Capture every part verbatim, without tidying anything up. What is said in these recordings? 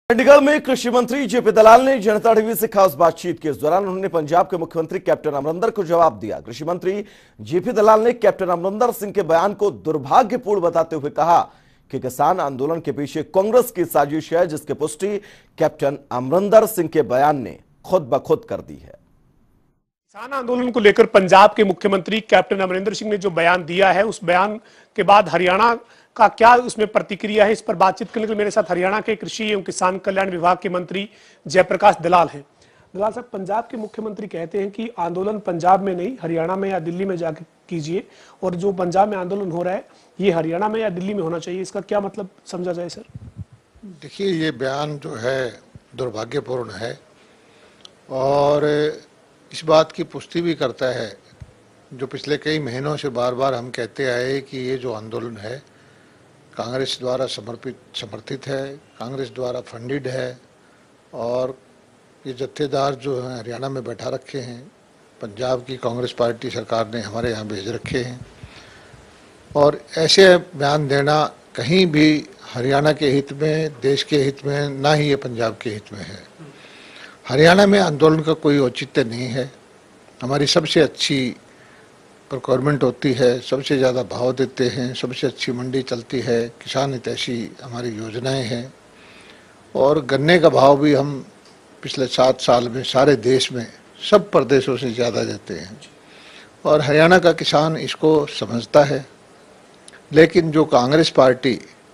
चंडीगढ़ में कृषि मंत्री जेपी दलाल ने जनता टीवी से खास बातचीत की। इस दौरान उन्होंने पंजाब के मुख्यमंत्री कैप्टन अमरिंदर को जवाब दिया। कृषि मंत्री जेपी दलाल ने कैप्टन अमरिंदर सिंह के बयान को दुर्भाग्यपूर्ण बताते हुए कहा कि किसान आंदोलन के पीछे कांग्रेस की साजिश है, जिसकी पुष्टि कैप्टन अमरिंदर सिंह के बयान ने खुद ब खुद कर दी है। किसान आंदोलन को लेकर पंजाब के मुख्यमंत्री कैप्टन अमरिंदर सिंह ने जो बयान दिया है, उस बयान के बाद हरियाणा का क्या उसमें प्रतिक्रिया है, इस पर बातचीत करने के लिए मेरे साथ हरियाणा के कृषि एवं किसान कल्याण विभाग के मंत्री जयप्रकाश दलाल हैं। दलाल साहब, पंजाब के मुख्यमंत्री कहते हैं कि आंदोलन पंजाब में नहीं हरियाणा में या दिल्ली में जाकर कीजिए, और जो पंजाब में आंदोलन हो रहा है ये हरियाणा में या दिल्ली में होना चाहिए, इसका क्या मतलब समझा जाए सर? देखिए, ये बयान जो है दुर्भाग्यपूर्ण है और इस बात की पुष्टि भी करता है जो पिछले कई महीनों से बार बार हम कहते आए कि ये जो आंदोलन है कांग्रेस द्वारा समर्पित समर्थित है, कांग्रेस द्वारा फंडिड है और ये जत्थेदार जो हैं हरियाणा में बैठा रखे हैं, पंजाब की कांग्रेस पार्टी सरकार ने हमारे यहाँ भेज रखे हैं। और ऐसे बयान देना कहीं भी हरियाणा के हित में, देश के हित में, ना ही ये पंजाब के हित में है। हरियाणा में आंदोलन का कोई औचित्य नहीं है। हमारी सबसे अच्छी प्रोक्योरमेंट होती है, सबसे ज़्यादा भाव देते हैं, सबसे अच्छी मंडी चलती है, किसान हितैषी हमारी योजनाएं हैं और गन्ने का भाव भी हम पिछले सात साल में सारे देश में सब प्रदेशों से ज़्यादा देते हैं और हरियाणा का किसान इसको समझता है। लेकिन जो कांग्रेस पार्टी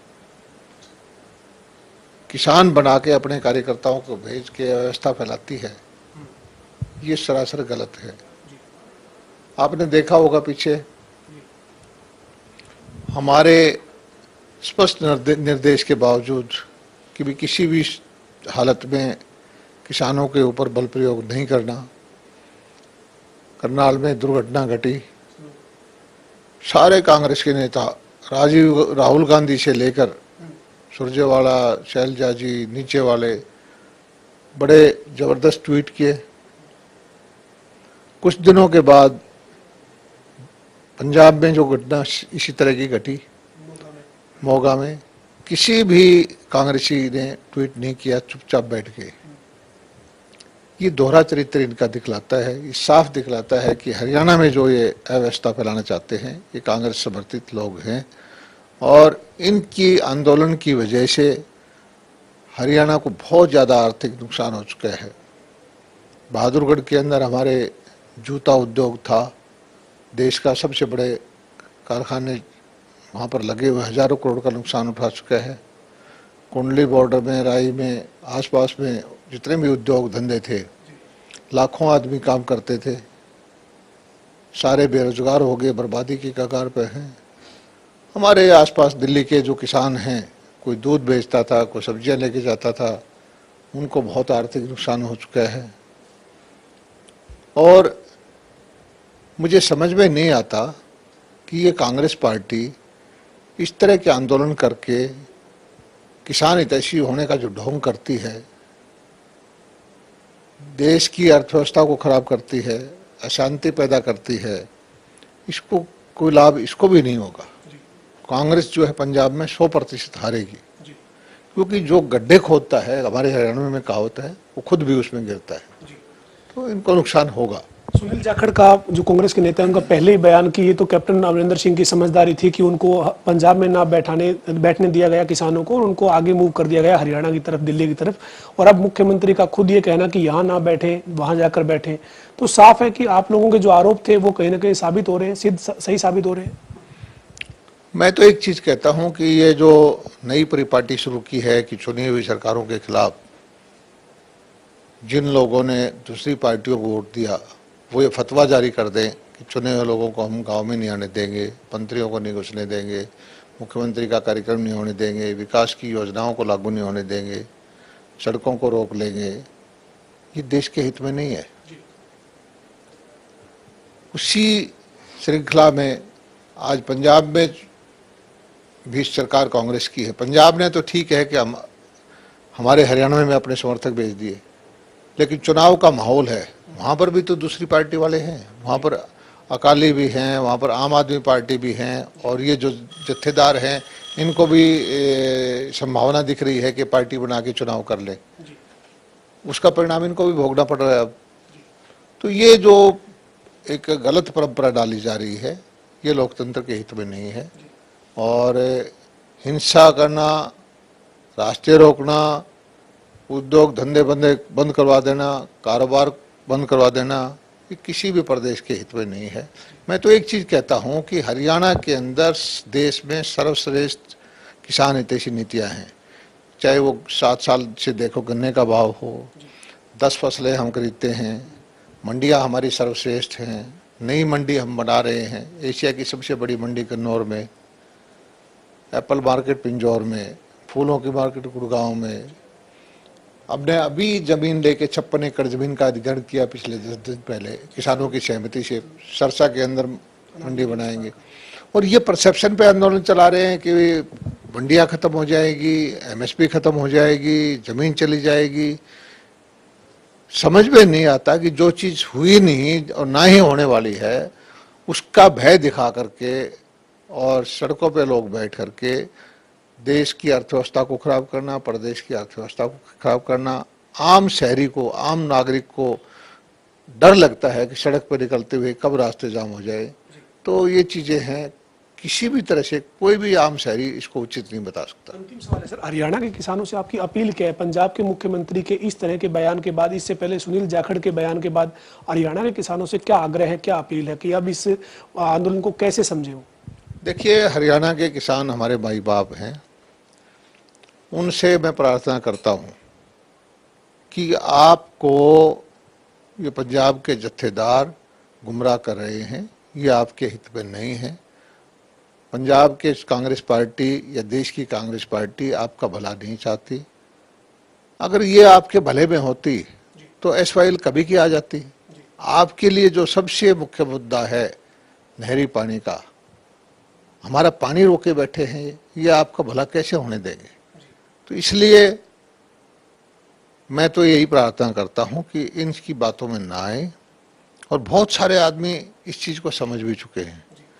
किसान बना के अपने कार्यकर्ताओं को भेज के व्यवस्था फैलाती है, ये सरासर गलत है। आपने देखा होगा पीछे हमारे स्पष्ट निर्देश के बावजूद कि भी किसी भी हालत में किसानों के ऊपर बल प्रयोग नहीं करना। करनाल में दुर्घटना घटी, सारे कांग्रेस के नेता राजीव राहुल गांधी से लेकर सुरजेवाला, शैलजा जी, नीचे वाले बड़े जबरदस्त ट्वीट किए। कुछ दिनों के बाद पंजाब में जो घटना इसी तरह की घटी मोगा में, किसी भी कांग्रेसी ने ट्वीट नहीं किया, चुपचाप बैठ गए। ये दोहरा चरित्र इनका दिखलाता है। ये साफ दिखलाता है कि हरियाणा में जो ये अव्यवस्था फैलाना चाहते हैं ये कांग्रेस समर्थित लोग हैं और इनकी आंदोलन की वजह से हरियाणा को बहुत ज़्यादा आर्थिक नुकसान हो चुका है। बहादुरगढ़ के अंदर हमारे जूता उद्योग था, देश का सबसे बड़े कारखाने वहाँ पर लगे हुए, हजारों करोड़ का नुकसान उठा चुका है। कुंडली बॉर्डर में, राई में, आसपास में जितने भी उद्योग धंधे थे, लाखों आदमी काम करते थे, सारे बेरोजगार हो गए, बर्बादी की कगार पे हैं। हमारे आसपास दिल्ली के जो किसान हैं, कोई दूध बेचता था, कोई सब्जियां लेके जाता था, उनको बहुत आर्थिक नुकसान हो चुका है। और मुझे समझ में नहीं आता कि ये कांग्रेस पार्टी इस तरह के आंदोलन करके किसान हितैषी होने का जो ढोंग करती है, देश की अर्थव्यवस्था को खराब करती है, अशांति पैदा करती है, इसको कोई लाभ इसको भी नहीं होगा। कांग्रेस जो है पंजाब में सौ प्रतिशत हारेगी, क्योंकि जो गड्ढे खोदता है, हमारे हरियाणा में कहावत है, वो खुद भी उसमें गिरता है, तो इनको नुकसान होगा। सुनील जाखड़ का जो कांग्रेस के नेता हैं, उनका पहले ही बयान कि ये तो कैप्टन अमरिंदर सिंह की समझदारी थी कि उनको पंजाब में ना बैठाने बैठने दिया गया किसानों को, और उनको आगे मूव कर दिया गया हरियाणा की तरफ, दिल्ली की तरफ। और अब मुख्यमंत्री का खुद ये कहना कि यहाँ ना बैठे, वहां जाकर बैठे, तो साफ है कि आप लोगों के जो आरोप थे वो कहीं ना कहीं साबित हो रहे हैं, सिद्ध सही साबित हो रहे हैं। मैं तो एक चीज कहता हूँ कि ये जो नई परिपाटी शुरू की है कि चुनी हुई सरकारों के खिलाफ जिन लोगों ने दूसरी पार्टियों को वोट दिया वो ये फतवा जारी कर दें कि चुने हुए लोगों को हम गांव में नहीं आने देंगे, मंत्रियों को नहीं घुसने देंगे, मुख्यमंत्री का कार्यक्रम नहीं होने देंगे, विकास की योजनाओं को लागू नहीं होने देंगे, सड़कों को रोक लेंगे, ये देश के हित में नहीं है। उसी श्रृंखला में आज पंजाब में भी सरकार कांग्रेस की है। पंजाब ने तो ठीक है कि हम हमारे हरियाणा में अपने समर्थक भेज दिए, लेकिन चुनाव का माहौल है, वहाँ पर भी तो दूसरी पार्टी वाले हैं, वहाँ पर अकाली भी हैं, वहाँ पर आम आदमी पार्टी भी हैं, और ये जो जत्थेदार हैं इनको भी ए, संभावना दिख रही है कि पार्टी बना के चुनाव कर ले। उसका परिणाम इनको भी भोगना पड़ रहा है अब। तो ये जो एक गलत परंपरा डाली जा रही है, ये लोकतंत्र के हित में नहीं है। और हिंसा करना, रास्ते रोकना, उद्योग धंधे बंदे बंद करवा देना, कारोबार बंद करवा देना, ये किसी भी प्रदेश के हित में नहीं है। मैं तो एक चीज़ कहता हूँ कि हरियाणा के अंदर देश में सर्वश्रेष्ठ किसान हितैषी नीतियाँ हैं। चाहे वो सात साल से देखो गन्ने का भाव हो, दस फसलें हम खरीदते हैं, मंडियाँ हमारी सर्वश्रेष्ठ हैं, नई मंडी हम बना रहे हैं, एशिया की सबसे बड़ी मंडी कन्नौर में, एप्पल मार्केट पिंजौर में, फूलों की मार्केट गुड़गांव में। हमने अभी जमीन लेके छप्पन एकड़ जमीन का अधिग्रहण किया पिछले दस दिन पहले किसानों की सहमति से। सरसा के अंदर मंडी बनाएंगे। और ये परसेप्शन पे आंदोलन चला रहे हैं कि मंडियाँ खत्म हो जाएगी, एमएसपी खत्म हो जाएगी, जमीन चली जाएगी। समझ में नहीं आता कि जो चीज़ हुई नहीं और ना ही होने वाली है उसका भय दिखा करके और सड़कों पे लोग बैठ करके देश की अर्थव्यवस्था को खराब करना, प्रदेश की अर्थव्यवस्था को खराब करना। आम शहरी को, आम नागरिक को डर लगता है कि सड़क पर निकलते हुए कब रास्ते जाम हो जाए। तो ये चीज़ें हैं, किसी भी तरह से कोई भी आम शहरी इसको उचित नहीं बता सकता। अंतिम सवाल है सर, हरियाणा के किसानों से आपकी अपील क्या है? पंजाब के मुख्यमंत्री के इस तरह के बयान के बाद, इससे पहले सुनील जाखड़ के बयान के बाद हरियाणा के किसानों से क्या आग्रह है, क्या अपील है कि अब इस आंदोलन को कैसे समझे हो? देखिए, हरियाणा के किसान हमारे माई बाप हैं। उनसे मैं प्रार्थना करता हूँ कि आपको ये पंजाब के जत्थेदार गुमराह कर रहे हैं, ये आपके हित में नहीं है। पंजाब के कांग्रेस पार्टी या देश की कांग्रेस पार्टी आपका भला नहीं चाहती। अगर ये आपके भले में होती तो एस वाई एल कभी की आ जाती। आपके लिए जो सबसे मुख्य मुद्दा है नहरी पानी का, हमारा पानी रोके बैठे हैं, ये आपका भला कैसे होने देंगे? तो इसलिए मैं तो यही प्रार्थना करता हूं कि इनकी बातों में ना आए। और बहुत सारे आदमी इस चीज़ को समझ भी चुके हैं,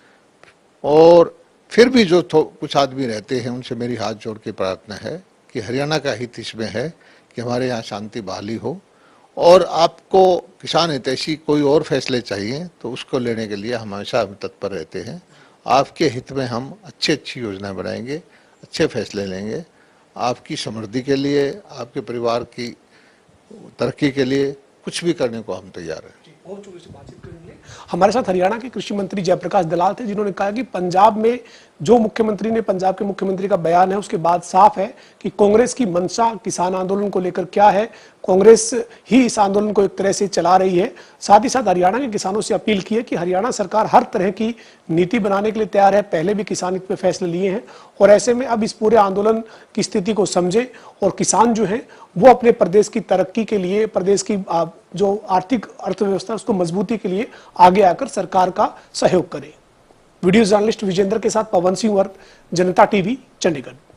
और फिर भी जो कुछ आदमी रहते हैं उनसे मेरी हाथ जोड़ के प्रार्थना है कि हरियाणा का हित इसमें है कि हमारे यहाँ शांति बहाली हो। और आपको किसान हितैषी कोई और फैसले चाहिए तो उसको लेने के लिए हम हमेशा तत्पर रहते हैं। आपके हित में हम अच्छी अच्छी योजनाएं बनाएंगे, अच्छे फैसले लेंगे। आपकी समृद्धि के लिए, आपके परिवार की तरक्की के लिए कुछ भी करने को हम तैयार हैं। हमारे साथ हरियाणा के कृषि मंत्री जयप्रकाश दलाल थे, जिन्होंने कहा कि पंजाब में जो मुख्यमंत्री ने पंजाब के मुख्यमंत्री का बयान है उसके बाद साफ है कि कांग्रेस की मंशा किसान आंदोलन को लेकर क्या है। कांग्रेस ही इस आंदोलन को एक तरह से चला रही है। साथ ही साथ हरियाणा के किसानों से अपील की है कि हरियाणा सरकार हर तरह की नीति बनाने के लिए तैयार है। पहले भी किसान हित में फैसले लिए हैं और ऐसे में अब इस पूरे आंदोलन की स्थिति को समझे और किसान जो है वो अपने प्रदेश की तरक्की के लिए, प्रदेश की जो आर्थिक अर्थव्यवस्था उसको मजबूती के लिए आगे आकर सरकार का सहयोग करें। वीडियो जर्नलिस्ट विजेंद्र के साथ पवन सिंह वर्क, जनता टीवी, चंडीगढ़।